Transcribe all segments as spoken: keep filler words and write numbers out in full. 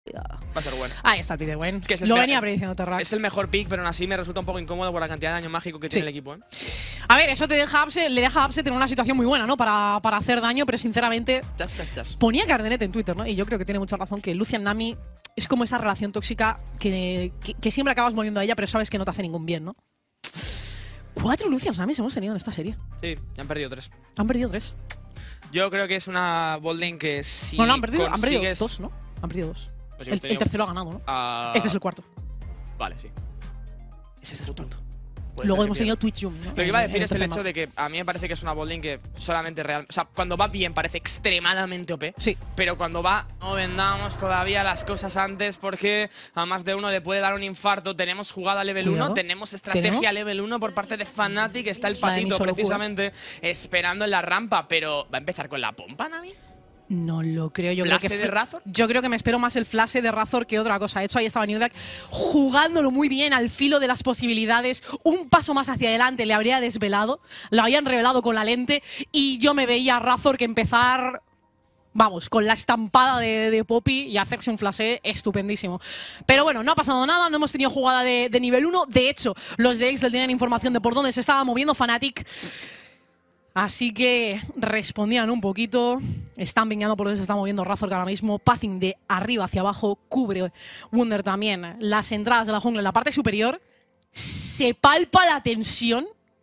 Cuidado. Va a ser bueno. Ahí está el pick de Gwen. Es que es Lo el venía prediciendo Terrax. Es el mejor pick, pero aún así me resulta un poco incómodo por la cantidad de daño mágico que Sí. tiene el equipo, ¿eh? A ver, eso te deja a Upset, le deja a Upset en una situación muy buena, ¿no? Para, para hacer daño, pero sinceramente… Chas, chas, chas. Ponía Cardenet en Twitter, ¿no? Y yo creo que tiene mucha razón que Lucian Nami es como esa relación tóxica que, que, que siempre acabas volviendo a ella, pero sabes que no te hace ningún bien, ¿no? Cuatro Lucian Namis hemos tenido en esta serie. Sí, ya han perdido tres. Han perdido tres. Yo creo que es una bolding que si no, no, han perdido, han perdido consigues… dos, ¿no? Han perdido dos. Pues El, hemos tenido el tercero ha ganado, ¿no? a- Este es el cuarto. Vale, sí. Ese es el cuarto. Puede Luego ser hemos que tenido pierda. Twitch Zoom, ¿no? Lo que iba a En- decir en es el tercer hecho mapa. de que a mí me parece que es una bolding que solamente real… O sea, cuando va bien parece extremadamente O P. Sí. Pero cuando va, no vendamos todavía las cosas antes porque a más de uno le puede dar un infarto. Tenemos jugada level Cuidado. uno, tenemos estrategia ¿Tenemos? level uno por parte de Fnatic. Está el La de mi patito solo precisamente esperando en la rampa, pero ¿va a empezar con la pompa, Nami? No lo creo. Yo creo ¿Flase que de Razor? Yo creo que me espero más el flash de Razor que otra cosa. De hecho, ahí estaba Newdak jugándolo muy bien al filo de las posibilidades. Un paso más hacia adelante le habría desvelado. Lo habían revelado con la lente. Y yo me veía a Razor que empezar… Vamos, con la estampada de, de Poppy y hacerse un flashé estupendísimo. Pero bueno, no ha pasado nada, no hemos tenido jugada de, de nivel uno. De hecho, los de Excel tenían información de por dónde se estaba moviendo Fnatic. Así que respondían un poquito. Están vingando por donde se está moviendo Razor ahora mismo. Passing de arriba hacia abajo. Cubre Wunder también las entradas de la jungla en la parte superior. Se palpa la tensión.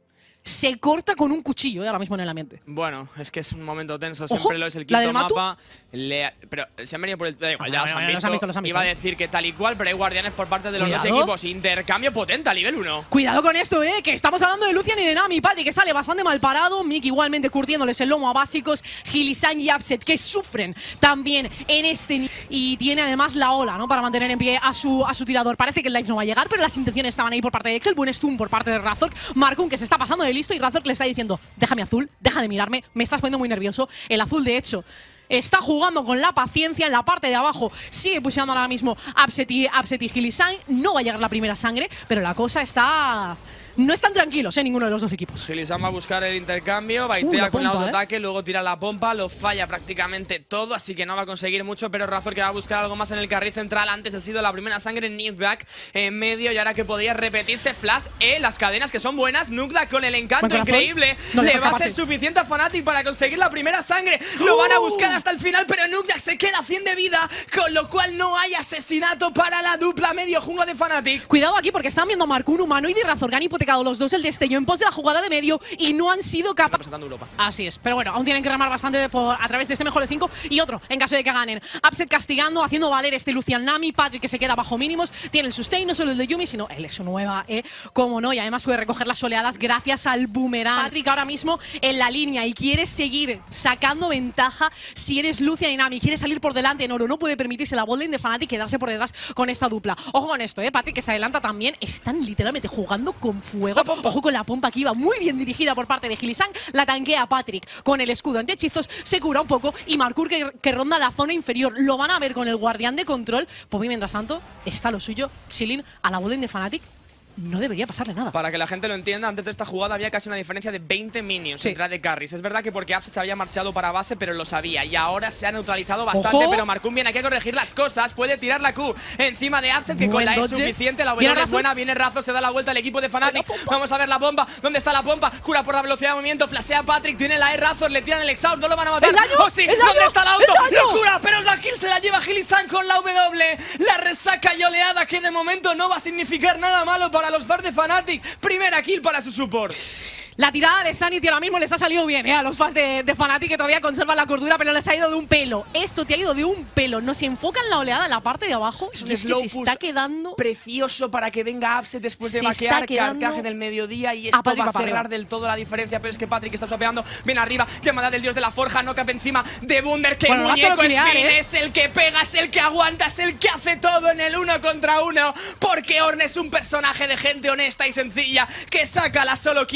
Se corta con un cuchillo ¿eh? ahora mismo en el ambiente. Bueno, es que es un momento tenso, Ojo, siempre lo es el ¿la quinto del Matu? mapa. Le- pero se han venido por el… Da igual, ya Ah, los han los visto. han visto, los han visto, Iba a ¿eh? decir que tal y cual, pero hay guardianes por parte de los dos Cuidado. equipos. Intercambio potente a nivel uno. Cuidado con esto, eh, que estamos hablando de Lucian y de Nami. Padre, que sale bastante mal parado. Mick igualmente curtiéndoles el lomo a básicos. Gilisan y Upset, que sufren también en este ni- y tiene además la ola, ¿no? Para mantener en pie a su, a su tirador. Parece que el live no va a llegar, pero las intenciones estaban ahí por parte de Excel. Buen stun por parte de Razor. Markun, que se está pasando de listo, y Razor le está diciendo: déjame azul, deja de mirarme, me estás poniendo muy nervioso. El azul, de hecho, está jugando con la paciencia en la parte de abajo. Sigue pusheando ahora mismo Upset y, Upset y Gilisan. No va a llegar la primera sangre, pero la cosa está… No están tranquilos, ¿eh? Ninguno de los dos equipos. Gilisan va a buscar el intercambio, Uh, baitea la con el pompa, autoataque, luego tira la pompa, lo falla prácticamente todo, así que no va a conseguir mucho, pero Razor que va a buscar algo más en el carril central. Antes ha sido la primera sangre en Nukdak en medio, y ahora que podría repetirse Flash, eh, las cadenas que son buenas. Nukdak con el encanto Buen corazón. increíble, No le le dejas va a ser escaparse. suficiente a Fnatic para conseguir la primera sangre. Lo van a buscar hasta el final, pero Nukdak se queda cien de vida, con lo cual no hay asesinato para la dupla medio jungla de Fnatic. Cuidado aquí porque están viendo a Markun, Humanoide y Razor, que han hipotecado los dos el destello en pos de la jugada de medio y no han sido capaces… Representando Europa. Así es, pero bueno, aún tienen que remar bastante por, a través de este mejor de cinco y otro en caso de que ganen. Upset castigando, haciendo valer este Lucian Nami. Patrick que se queda bajo mínimos, tiene el sustain, no solo el de Yumi, sino el de su nueva, eh, como no, y además puede recoger las oleadas gracias al boomerang. Patrick ahora mismo en la línea y quiere seguir sacando ventaja. Si eres Lucian y Nami, quiere salir por delante en oro, no puede permitirse la botlane de Fnatic y quedarse por detrás con esta dupla. Ojo con esto, eh, Patrick que se adelanta también, están literalmente jugando con fuego. Ojo con la pompa que iba muy bien dirigida por parte de Gilisan, la tanquea Patrick con el escudo anti-hechizos, se cura un poco y Markur que, que ronda la zona inferior. Lo van a ver con el guardián de control. Poppy, mientras tanto, está lo suyo, chilling a la botlane de Fnatic. No debería pasarle nada. Para que la gente lo entienda, antes de esta jugada había casi una diferencia de veinte minions Sí. entre A D carries. Es verdad que porque Upset se había marchado para base, pero lo sabía. Y ahora se ha neutralizado bastante, ¡Ojo! pero Markun viene aquí a corregir las cosas. Puede tirar la Q encima de Upset, que Buen con la E es dodge. suficiente. La Viene W es Razor. buena, viene Razor, se da la vuelta al equipo de Fnatic. La pompa. Vamos a ver la bomba. ¿Dónde está la pompa? Cura por la velocidad de movimiento, flashea Patrick, tiene la E Razor, le tiran el exhaust, no lo van a matar. ¡El daño! ¡Oh, sí! ¡El daño! ¿Dónde está el auto? ¡El daño! ¡Lo cura! Pero la kill se la lleva Gilisan con la W. La resaca y oleada que de momento no va a significar nada malo para los fans de Fnatic. Primera kill para su support. La tirada de Sanity ahora mismo les ha salido bien, ¿eh? A los fans de, de Fnatic que todavía conservan la cordura, pero les ha ido de un pelo. Esto te ha ido de un pelo. No se enfoca en la oleada en la parte de abajo. Es un y es que slow se push está quedando… precioso para que venga Upset después de Se está vaquear, quedando carcaje del mediodía, y a esto Patrick va a para cerrar arriba. del todo la diferencia. Pero es que Patrick está sopeando bien arriba, llamada del dios de la forja, no cabe encima de Wunder. Que Bueno, va muñeco solo es crear, Finn, ¿eh? es el que pega, es el que aguanta, es el que hace todo en el uno contra uno. Porque Ornn es un personaje de gente honesta y sencilla que saca la solo kill en el carril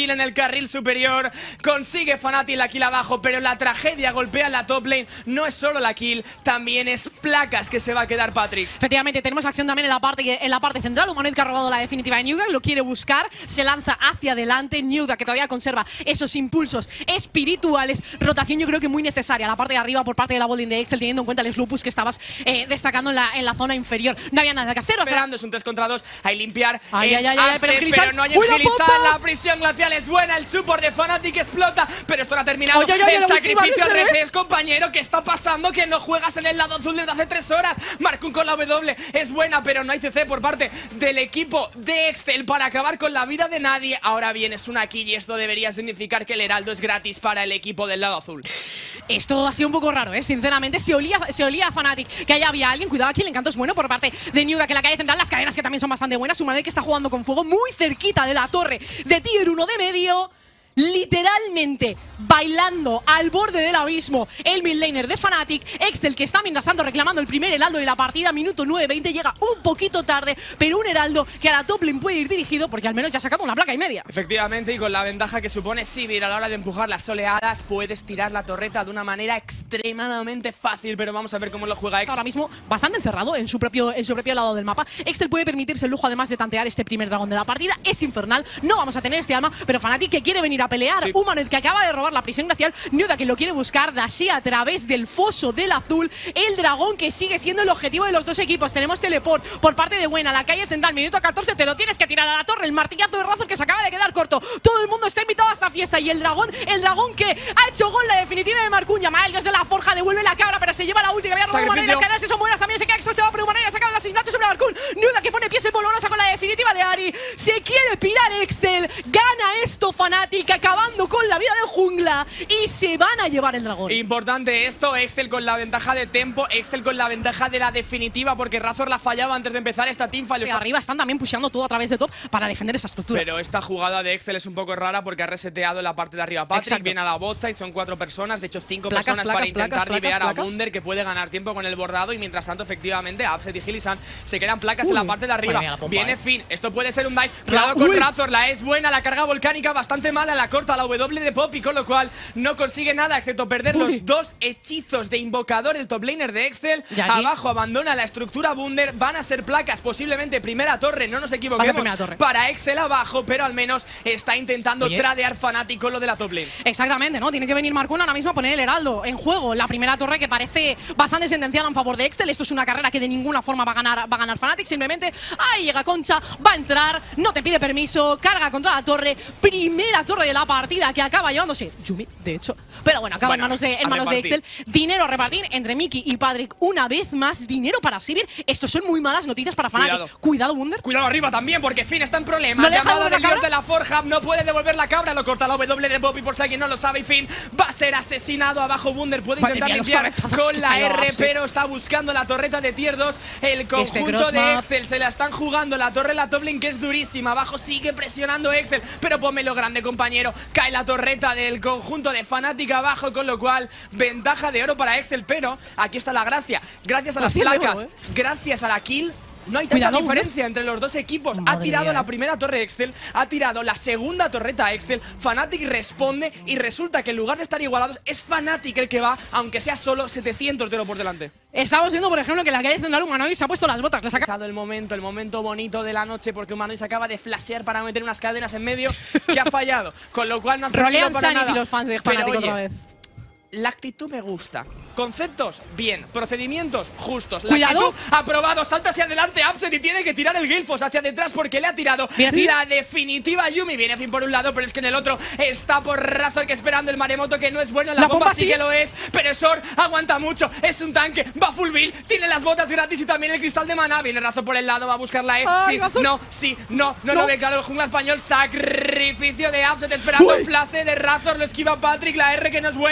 carril superior. Consigue Fnatic la kill abajo, pero la tragedia golpea en la top lane. No es solo la kill, también es placas que se va a quedar Patrick. Efectivamente, tenemos acción también en la parte, en la parte central. Humanoid que ha robado la definitiva de Newdak, lo quiere buscar, se lanza hacia adelante. Newdak que todavía conserva esos impulsos espirituales. Rotación yo creo que muy necesaria. La parte de arriba por parte de la bolding de Excel, teniendo en cuenta el Slupus que estabas eh, destacando en la, en la zona inferior. No había nada que hacer. O sea, esperando, es un tres contra dos. Hay limpiar. Ay, ay, ay, ay, pero, pero no hay agilizar. La prisión glacial es buena. El support de Fnatic explota. Pero esto no ha terminado. Ay, ay, ay, el sacrificio al R C revés, compañero. ¿Qué está pasando? Que no juegas en el lado azul desde hace tres horas. Markun con la W es buena, pero no hay C C por parte del equipo de Excel para acabar con la vida de nadie. Ahora bien, es una kill y esto debería significar que el heraldo es gratis para el equipo del lado azul. Esto ha sido un poco raro, ¿eh? Sinceramente, se olía, se olía a Fnatic que allá había alguien. Cuidado aquí, el encanto es bueno por parte de Newdak, que en la calle central, las cadenas que también son bastante buenas. Humanoid que está jugando con fuego muy cerquita de la torre de Tier uno de medio. Literalmente bailando al borde del abismo el midlaner de Fnatic. Excel que está mientras tanto reclamando el primer heraldo de la partida. Minuto nueve veinte, llega un poquito tarde, pero un heraldo que a la top lane puede ir dirigido porque al menos ya ha sacado una placa y media. Efectivamente, y con la ventaja que supone Sivir a la hora de empujar las oleadas, puedes tirar la torreta de una manera extremadamente fácil, pero vamos a ver cómo lo juega Excel. Ahora mismo bastante encerrado en su propio, en su propio lado del mapa. Excel puede permitirse el lujo además de tantear este primer dragón de la partida. Es infernal, no vamos a tener este alma, pero Fnatic que quiere venir a pelear. Sí. Humanoid que acaba de robar la prisión glacial. Newdak que lo quiere buscar. Dashi a través del foso del azul. El dragón que sigue siendo el objetivo de los dos equipos. Tenemos teleport por parte de Buena. La calle central, minuto catorce. Te lo tienes que tirar a la torre. El martillazo de Razor que se acaba de quedar corto. Todo el mundo está invitado a esta fiesta. Y el dragón, el dragón que ha hecho gol la definitiva de Markun. Llama el dios de la forja. Devuelve la cabra, pero se lleva la última. Había robado Humanoid. Las cadenas son buenas. También se queda exhausto. Pero Humanoid ha sacado el asesinato sobre Markun. Newdak que pone pies en polvorosa con la definitiva de Ari. Se quiere pirar Excel. Gana esto Fnatic, acabando con la vida del jungla y se van a llevar el dragón. Importante esto, Excel con la ventaja de tempo, Excel con la ventaja de la definitiva porque Razor la fallaba antes de empezar esta teamfight. Está... Arriba están también pusheando todo a través de top para defender esa estructura. Pero esta jugada de Excel es un poco rara porque ha reseteado la parte de arriba Patrick. Exacto. Viene a la botside, son cuatro personas, de hecho cinco placas, personas placas, para intentar placas, ribear placas, a Wunder que puede ganar tiempo con el bordado y mientras tanto efectivamente Upset y Hillisan se quedan placas Uy. en la parte de arriba. Bueno, pompa, Viene eh. Finn, esto puede ser un dive. Cuidado con Razor, la es buena, la carga volcánica bastante mala, la corta la W de Poppy, con lo cual no consigue nada excepto perder Uy. los dos hechizos de invocador. El top laner de Excel abajo abandona la estructura Wunder. Van a ser placas, posiblemente primera torre, no nos equivoquemos, para Excel abajo, pero al menos está intentando Oye. tradear Fnatic con lo de la top lane. Exactamente, ¿no? Tiene que venir Markun ahora mismo a poner el heraldo en juego. La primera torre que parece bastante sentenciada en favor de Excel. Esto es una carrera que de ninguna forma va a ganar, va a ganar Fnatic. Simplemente ahí llega Concha, va a entrar, no te pide permiso, carga contra la torre. Primera torre de la partida que acaba llevándose Yumi, de hecho. Pero bueno, acaba bueno, en manos, de, en manos de Excel. Dinero a repartir entre Mickey y Patrick. Una vez más, dinero para Sivir. Estos son muy malas noticias para Fnatic. Cuidado, Cuidado Wunder. Cuidado arriba también, porque Finn está en problemas. ¿No Llamada del dios de la forja, no puede devolver la cabra. Lo corta la W de Poppy por si alguien no lo sabe. Y Finn va a ser asesinado abajo. Wunder puede intentar Madre limpiar con la R, pero está buscando la torreta de tier dos. El conjunto este de Excel se la están jugando. La torre, la top lane que es durísima. Abajo sigue presionando Excel, pero ponme lo grande, compañero. Cae la torreta del conjunto de Fnatic abajo, con lo cual ventaja de oro para Excel, pero aquí está la gracia. Gracias a las placas, oro, ¿eh? gracias a la kill, no hay tanta Cuidado, diferencia ¿no? entre los dos equipos. Madre ha tirado mía, la primera torre Excel, ha tirado la segunda torreta Excel. Fnatic responde y resulta que en lugar de estar igualados es Fnatic el que va, aunque sea solo setecientos de oro por delante. Estamos viendo, por ejemplo, que la calle central Humanoid se ha puesto las botas. Le ha sacado el momento, el momento bonito de la noche, porque Humanoid se acaba de flashear para meter unas cadenas en medio que ha fallado, con lo cual no ha servido para nada. Los fans de Fnatic Pero, oye, otra vez. La actitud me gusta. Conceptos, bien. Procedimientos, justos. La Cuidado. actitud, aprobado. Salta hacia adelante Upset y tiene que tirar el Gilfos hacia detrás porque le ha tirado la definitiva Yumi. Viene Finn por un lado, pero es que en el otro está por Razor que esperando el maremoto, que no es bueno. La, la bomba, bomba sí que lo es, pero Sor aguanta mucho. Es un tanque, va full build, tiene las botas gratis y también el cristal de mana. Viene Razor por el lado, va a buscar la E. Ay, sí, Razor. no, sí, no, no, no lo ve claro el jungla español. Sacrificio de Upset esperando el flash de Razor. Lo esquiva Patrick, la R que no es buena.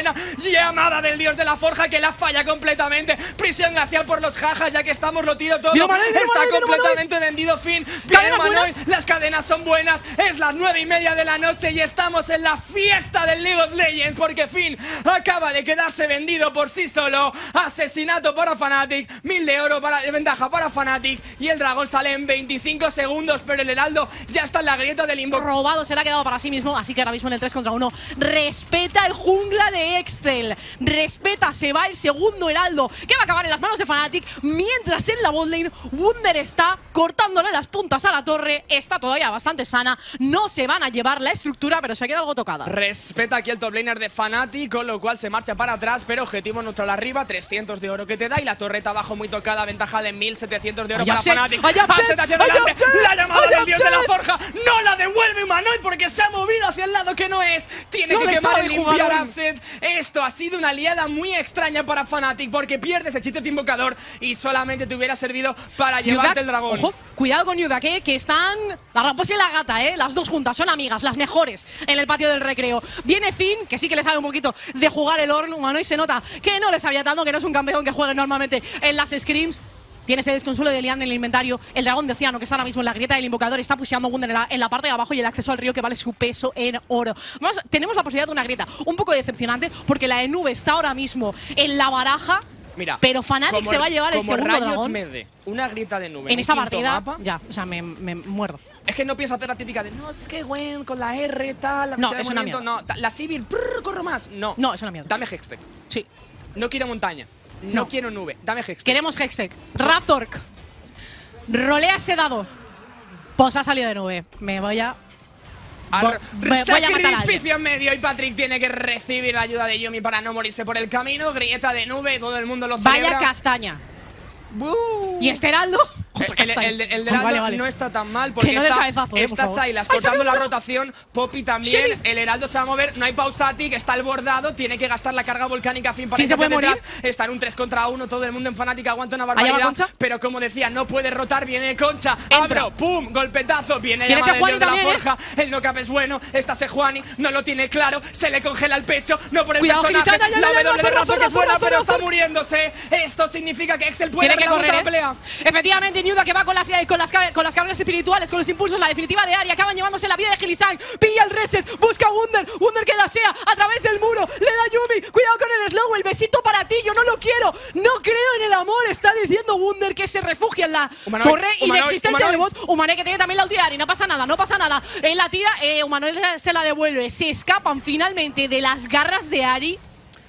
Llamada del dios de la forja que la falla completamente. Prisión glacial por los jajas, ya que estamos, lo tiro todo. Mira, Manuel, mira, Está Manuel, completamente mira, vendido Finn. Bien, Manuel, las cadenas son buenas. Es las nueve y media de la noche y estamos en la fiesta del League of Legends porque Finn acaba de quedarse vendido por sí solo. Asesinato para Fnatic, mil de oro para, de ventaja para Fnatic y el dragón sale en veinticinco segundos, pero el heraldo ya está en la grieta del limbo. Robado, se le ha quedado para sí mismo, así que ahora mismo en el tres contra uno respeta el jungla de Excel. Respeta, se va el segundo heraldo que va a acabar en las manos de Fnatic, mientras en la botlane Wunder está cortándole las puntas a la torre. Está todavía bastante sana, no se van a llevar la estructura, pero se queda algo tocada. Respeta aquí el top laner de Fnatic, con lo cual se marcha para atrás, pero objetivo neutral arriba, trescientos de oro que te da y la torreta abajo muy tocada, ventaja de mil setecientos de oro para Fnatic. Upset hacia adelante, la llamada del dios de la forja, no la devuelve Humanoid porque se ha movido hacia el lado que no es. Tiene no que quemar y limpiar jugador. Upset. Esto ha sido una aliada muy extraña para Fnatic porque pierdes el hechizo de invocador y solamente te hubiera servido para llevarte el dragón. Ojo, cuidado con Yudak, eh, que están la raposa y la gata, eh, las dos juntas, son amigas, las mejores en el patio del recreo. Viene Finn, que sí que le sabe un poquito de jugar el Ornn humano y se nota que no le sabía tanto, que no es un campeón que juegue normalmente en las scrims. Tiene ese desconsuelo de Lian en el inventario. El dragón de océano que está ahora mismo en la grieta del invocador está pusheando Wunder en la, en la parte de abajo y el acceso al río que vale su peso en oro. Vamos, tenemos la posibilidad de una grieta un poco decepcionante porque la de nube está ahora mismo en la baraja. Mira, pero Fnatic como, se va a llevar el segundo Riot dragón. me dé una grieta de nube En esta partida, mapa, ya, o sea, me, me muerdo. Es que no pienso hacer la típica de no, es que Gwen con la R tal, la No, velocidad es de una movimiento, mierda. no, la Sivir, prrr, corro más. No, No, es una mierda. Dame Hextech. Sí. No quiero montaña. No, No. quiero nube. Dame Hextech. Queremos Hextech. Razork. Rolea ese dado. Pues ha salido de nube. Me voy a... Ar Me voy a matar a alguien. Sacrificio en medio y Patrick tiene que recibir la ayuda de Yuumi para no morirse por el camino. Grieta de nube, todo el mundo lo celebra. Vaya castaña. ¡Buu! Y este heraldo... El, el, el, el de Vale, Heraldo vale. no está tan mal porque Que no del está, cabezazo, eh, por está favor. Sylas ¡Ay, cortando salió la uno! rotación. Poppy también. Shelly. El Heraldo se va a mover. No hay Pausatic. Está el bordado. Tiene que gastar la carga volcánica. Fin para ¿Sí se puede detrás. morir? Está en un tres contra uno. Todo el mundo en Fnatic aguanta una ¿Allá va barbaridad. Concha? Pero como decía, no puede rotar. Viene Concha. Entra. Abro. Pum. Golpetazo. Viene ¿Tiene llamada del Sejuani dios de la también, eh? forja. El knock-up es bueno. Está Sejuani. No lo tiene claro. Se le congela el pecho. No por el Cuidado, personaje. Grisana, ya, la ya, ya, W de razón, Razor que es razón, buena, razón, pero está razón. muriéndose. Esto significa que Excel puede Tiene que remontar correr, la pelea. ¿eh? Efectivamente, Niuda que va con las, con las con las cables espirituales, con los impulsos, la definitiva de Ari, acaban llevándose la vida de Gilisang, pilla el reset, busca a Wunder, Wunder que dasea a través del muro, le da Yuumi, cuidado con el slow, el besito para ti, yo no lo quiero, no creo en el amor, está diciendo Wunder que se refugia en la Humanoid, torre Humanoid, inexistente Humanoid. del bot, Humanoid que tiene también la ulti de Ari, no pasa nada, no pasa nada, en la tira, eh, Humanoid se la devuelve, se escapan finalmente de las garras de Ari,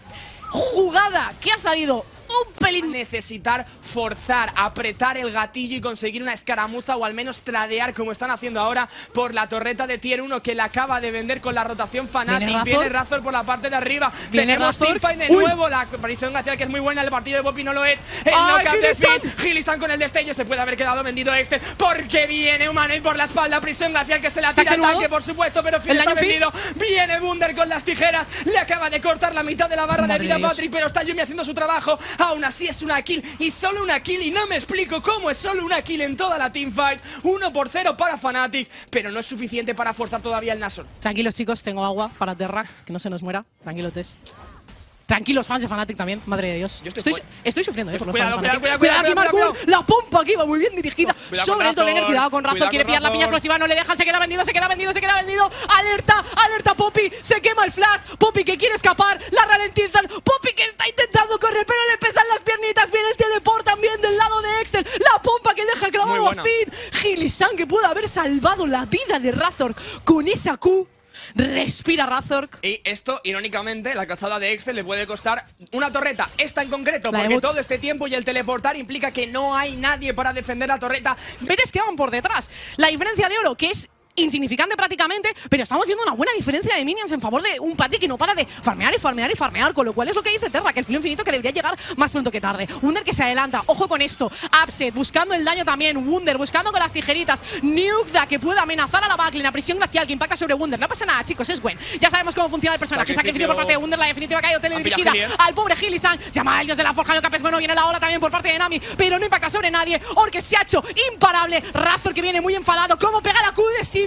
jugada que ha salido un pelín. Necesitar forzar, apretar el gatillo y conseguir una escaramuza o al menos tradear como están haciendo ahora por la torreta de tier uno que la acaba de vender con la rotación Fnatic. ¿Viene Razor? Viene Razor por la parte de arriba. ¿Viene Tenemos Razor? teamfight de Uy. nuevo. La prisión glacial que es muy buena. El partido de Poppy no lo es. El ¡Ay, knockout de Gilisan! Finn. Gilisan con el destello. Se puede haber quedado vendido Excel porque viene Humanoid por la espalda. Prisión glacial que se la tira ¿Saca al nuevo? tanque, por supuesto, pero Finn ¿El está daño Finn? vendido. Viene Wunder con las tijeras. Le acaba de cortar la mitad de la barra Madre de vida de a Dios. Patrick, pero está Yuumi haciendo su trabajo. Aún así es una kill y solo una kill y no me explico cómo es solo una kill en toda la teamfight. Uno por cero para Fnatic, pero no es suficiente para forzar todavía el Nashor. Tranquilos chicos, tengo agua para Terra, que no se nos muera. Tranquilos, Tess. Tranquilos fans de Fnatic también, madre de Dios. Yo estoy estoy, fuera. estoy sufriendo, eh, por los Cuidado, fans de Fnatic. cuidado, cuidado, aquí, cuidado, Markul. cuidado. La pompa aquí va muy bien dirigida Cuidado con sobre el top laner. Razor. Cuidado con Razor, Cuidado quiere con pillar la piña Razor. explosiva, no le dejan, se queda vendido, se queda vendido, se queda vendido. Alerta, alerta Poppy, se quema el flash. Poppy que quiere escapar, la ralentizan. Poppy que está intentando correr, pero le pesan las piernitas. Viene el teleport también del lado de Excel. La pompa que deja clavado Muy a buena. Finn. Gilisan que puede haber salvado la vida de Razor con esa Q. Respira Razork. Y esto, irónicamente, la calzada de Excel le puede costar una torreta. Esta en concreto, La de porque bot. todo este tiempo y el teleportar implica que no hay nadie para defender la torreta. Pero es que van por detrás. La diferencia de oro, que es insignificante prácticamente, pero estamos viendo una buena diferencia de minions en favor de un Patrick que no para de farmear y farmear y farmear, con lo cual es lo que dice Terra, que el filo infinito que debería llegar más pronto que tarde. Wunder que se adelanta, ojo con esto. Upset buscando el daño también, Wunder buscando con las tijeritas, Nukeduck que puede amenazar a la backlane, la prisión glacial que impacta sobre Wunder. No pasa nada, chicos, es Gwen. Ya sabemos cómo funciona el personaje. Sacrificio. Sacrificio por parte de Wunder, la definitiva que ha ido teledirigida Han pillado al pobre Gilisan. Llama a ellos de la forja, el es bueno, viene la ola también por parte de Nami, pero no impacta sobre nadie. Orc se ha hecho imparable. Razor que viene muy enfadado. ¿Cómo pega la Q de Sivir?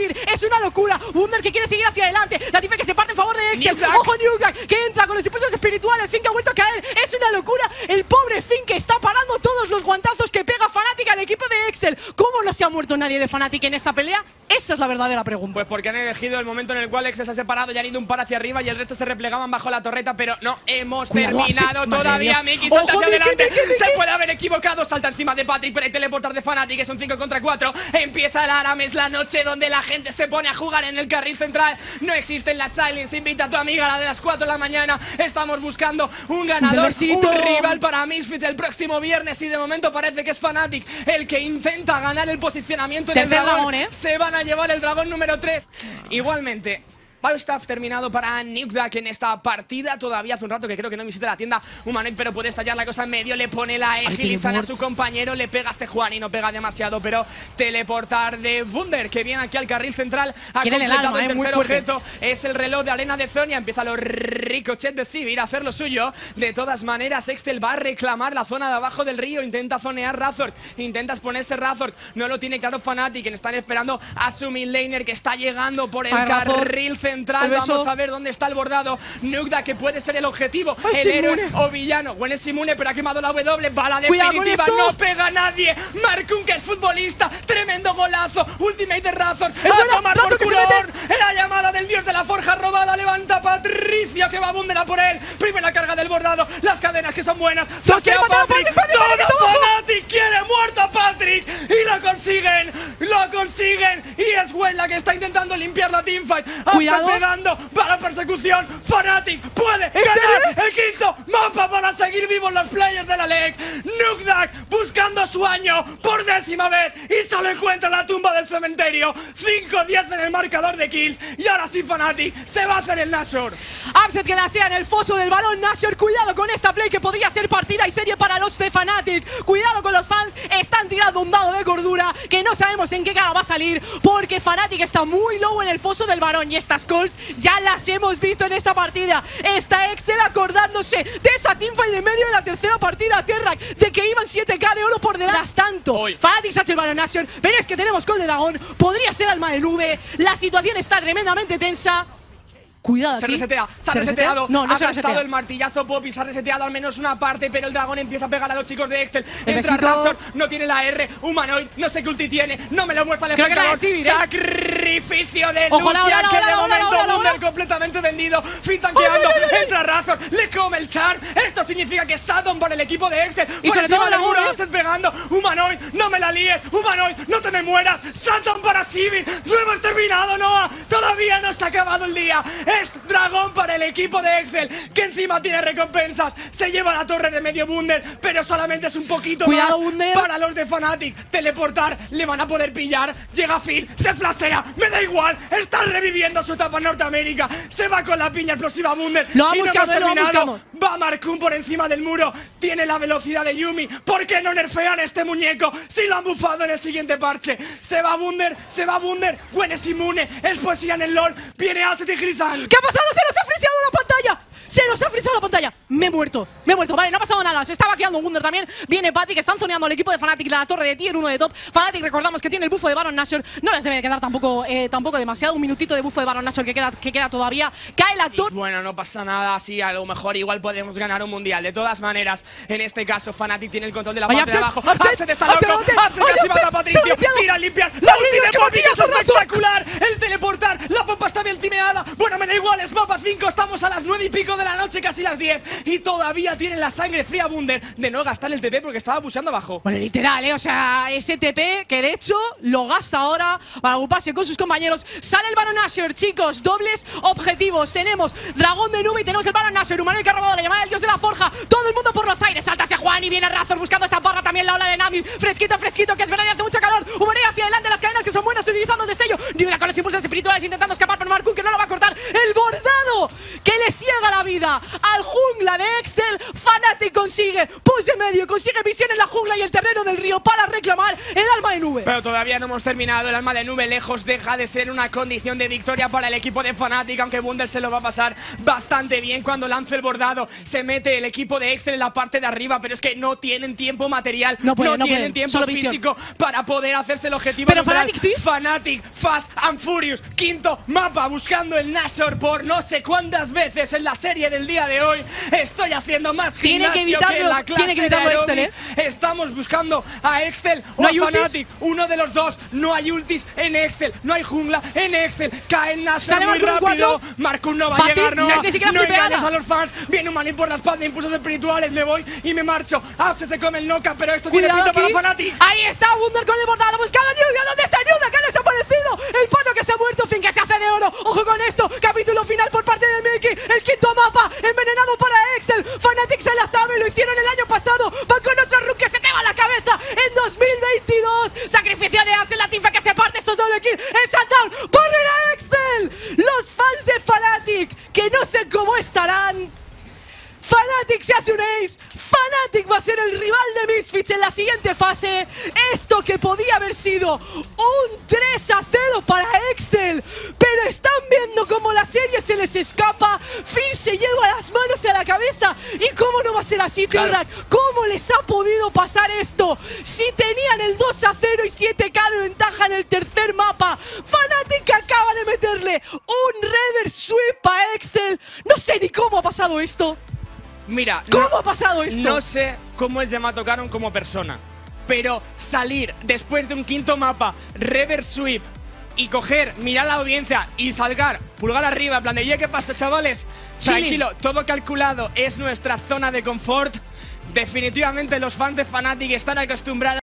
Sivir. Es una locura. Wunder que quiere seguir hacia adelante. La tifa que se parte en favor de Excel. Ojo Newgrak que entra con los impulsos espirituales. Finn que ha vuelto a caer. Es una locura. El pobre Finn que está parando todos los guantazos que pega Fnatic al equipo de Excel. ¿Cómo no se ha muerto nadie de Fnatic en esta pelea? Esa es la verdadera pregunta. Pues porque han elegido el momento en el cual Excel se ha separado y han ido un par hacia arriba y el resto se replegaban bajo la torreta, pero no hemos Cuidado, terminado sí. todavía. Miki salta hacia adelante. Miki, Miki. Se puede haber equivocado. Salta encima de Patrick, pero el teleportar de Fnatic es un cinco contra cuatro. Empieza la Arames, la noche donde la gente se pone a jugar en el carril central. No existen las Silence. Invita a tu amiga a la de las cuatro de la mañana. Estamos buscando un ganador, un, un rival para Misfits el próximo viernes y de momento parece que es Fnatic el que intenta ganar el posicionamiento en el dragón. dragón ¿eh? Se van a llevar el dragón número tres. Igualmente, Biostaff terminado para Newgrak en esta partida. Todavía hace un rato que creo que no visita la tienda Humanoid, pero puede estallar la cosa en medio. Le pone la E, Gilisan a su compañero. Le pega a Sejuani, no pega demasiado, pero teleportar de Wunder, que viene aquí al carril central. Ha completado el, alma, el tercer eh, objeto. Es el reloj de arena de Zonia. Empieza los ricochet de Sivir a hacer lo suyo. De todas maneras, Excel va a reclamar la zona de abajo del río. Intenta zonear Razork. Intenta exponerse Razork. No lo tiene claro Fnatic. Están esperando a su mid laner que está llegando por el Ay, carril central. Central, vamos a ver dónde está el bordado. Nugda que puede ser el objetivo. Ay, el héroe o villano. Gwen es inmune, pero ha quemado la W. Bala definitiva, no pega a nadie. Markun, que es futbolista. Tremendo golazo. Ultimate de Razor. A tomar por culo. La llamada del dios de la forja robada. Levanta Patricia, que va a Wunder a por él. Primera carga del bordado. Las cadenas que son buenas. Flashea a Patrick. Todo Fnatic quiere muerto a Patrick. Y lo consiguen. Lo consiguen. Y es Gwen la que está intentando limpiar la teamfight. Cuidado. Pegando para la persecución. Fnatic puede ganar el quinto mapa para seguir vivos los players de la Leg. Nugdak buscando su año por décima vez y solo encuentra la tumba del cementerio. cinco diez en el marcador de kills. Y ahora sí Fnatic se va a hacer el Nashor. Upset que nasea en el foso del balón. Nashor, cuidado con esta play que podría ser partida y serie para los de Fnatic. Cuidado con los fans. Están tirando un dado de cordura que no sabemos en qué cara va a salir, porque Fnatic está muy low en el foso del balón y estas calls ya las hemos visto en esta partida. Está Excel acordándose de esa teamfight de medio de la tercera partida, Terrak, de que iban siete K de oro por delante. Tanto, Hoy. Fnatic se ha hecho el balón Nashor, pero es que tenemos Call de Dragón, podría ser alma de nube, la situación está tremendamente tensa. Cuidado, se aquí. resetea, se ha reseteado. No, no ha se gastado el martillazo Poppy, se ha reseteado al menos una parte, pero el dragón empieza a pegar a los chicos de Excel. Entra Razor, no tiene la R, Humanoid, no sé qué ulti tiene, no me lo muestra el espectador. Civir, ¿eh? Sacrificio de Lucia, que de momento Wunder completamente vendido. Fin tanqueando, entra Razor, le come el charm. Esto significa que Saturn para el equipo de Excel. Y sobre todo el muro, Upset pegando. Humanoid, no me la líes. Humanoid, no te me mueras. Saturn para Sivir. No hemos terminado, Noah. Todavía no se ha acabado el día. Es dragón para el equipo de Excel, que encima tiene recompensas. Se lleva la torre de medio Wunder, pero solamente es un poquito Cuidado, más Wunder. para los de Fnatic. Teleportar, le van a poder pillar. Llega Finn, se flashea, me da igual. Está reviviendo su etapa en Norteamérica. Se va con la piña explosiva Wunder. Lo y no buscamos, hemos terminado. Lo Va Markun por encima del muro. Tiene la velocidad de Yumi. ¿Por qué no nerfean a este muñeco si lo han bufado en el siguiente parche? Se va Wunder, se va Wunder. Gwen es inmune, es poesía en el LoL. Viene Upset y Gilisan. ¿Qué ha pasado? ¡Se nos ha friseado la pantalla! ¡Se nos ha frisado la pantalla! Me he muerto, me he muerto. Vale, no ha pasado nada. Se está vaqueando Wunder también. Viene Patrick, están zoneando al equipo de Fnatic la torre de tier uno de top. Fnatic, recordamos que tiene el bufo de Baron Nashor. No les debe quedar tampoco, eh, tampoco demasiado. Un minutito de bufo de Baron Nashor que queda, que queda todavía. Cae la torre. Bueno, no pasa nada. Sí, a lo mejor igual podemos ganar un mundial. De todas maneras, en este caso, Fnatic tiene el control de la Vaya, parte de Upset, abajo. Upset, Upset está loco. Upset, Upset casi mata a Patricio. Tira a limpiar. La ulti de Poppy, que es espectacular. El teleportar. La pompa está bien timeada. Bueno, me da igual. Es mapa cinco. Estamos a las nueve y pico de la noche, casi las diez. Y todavía tienen la sangre fría Wunder de no gastar el T P porque estaba buceando abajo. Bueno, literal, ¿eh? O sea, ese T P que de hecho lo gasta ahora para ocuparse con sus compañeros. Sale el Baron Nashor, chicos. Dobles objetivos. Tenemos dragón de nube y tenemos el Baron Nashor. Humanoid que ha robado la llamada del dios de la forja. Todo el mundo por los aires. Salta hacia Juan y viene Razor buscando esta barra. También la ola de Nami. Fresquito, fresquito, que es verano y hace mucho calor. Humanoid hacia adelante. Las cadenas que son buenas utilizando el destello. Newgrak con los impulsos espirituales intentando escapar por Markun, que no lo va a cortar. El bordado que le ciega la vida al jungla de Excel. Fnatic consigue push de medio, consigue visión en la jungla y el terreno del río para reclamar el alma de nube. Pero todavía no hemos terminado. El alma de nube lejos deja de ser una condición de victoria para el equipo de Fnatic, aunque Wunder se lo va a pasar bastante bien cuando lance el bordado. Se mete el equipo de Excel en la parte de arriba, pero es que no tienen tiempo material, no, puede, no, no tienen puede. tiempo Solo físico visión. para poder hacerse el objetivo. Pero Fnatic sí. Fnatic, Fast and Furious, quinto mapa, buscando el Nashor por no sé cuántas veces en la serie del día de hoy. Estoy haciendo más tiene gimnasio que, que en la clase tiene que evitarlo de Excel, ¿eh? Estamos buscando a Excel o ¿No a hay Fnatic, uno de los dos. No hay ultis en Excel, no hay jungla en Excel. Cae el Nashor muy rápido. Marcun no va a llegar, no. No, no, no engañes a los fans. Viene un manín por la espalda, impulsos espirituales. Me voy y me marcho. Apse se come el knock, pero esto tiene pinta para Fnatic. Ahí está Wunder con el bordado buscando a Nuda. ¿Dónde está Nuda? ¿Qué ha desaparecido? El pato que se ha muerto, fin que se hace de oro. Ojo con esto, capítulo final por parte de Mickey. El quinto mapa, envenenado para Excel. Fnatic se la sabe, lo hicieron el año pasado. Van con otro run que se te va a la cabeza en dos mil veintidós. Sacrificio de Apse, la tifa que se parte, estos doble kill. El shutdown, ¡barren a Excel! Los fans de Fnatic, que no sé cómo estarán. Fnatic se hace un ace. Fnatic va a ser el rival de Misfits en la siguiente fase. Esto que podía haber sido un tres a cero para Excel, pero están viendo cómo la serie se les escapa. Finn se lleva las manos a la cabeza. ¿Y cómo no va a ser así, claro. Tierrak? ¿Cómo les ha podido pasar esto? Si tenían el dos a cero y siete K de ventaja en el tercer mapa. Fnatic acaba de meterle un reverse sweep a Excel. No sé ni cómo ha pasado esto. Mira, ¿cómo no, ha pasado esto? No sé cómo es de Matocaron como persona, pero salir después de un quinto mapa, reverse sweep, y coger, mirar a la audiencia y salgar, pulgar arriba, en plan de, ¿qué pasa, chavales? Chilling. Tranquilo, todo calculado, es nuestra zona de confort. Definitivamente los fans de Fnatic están acostumbrados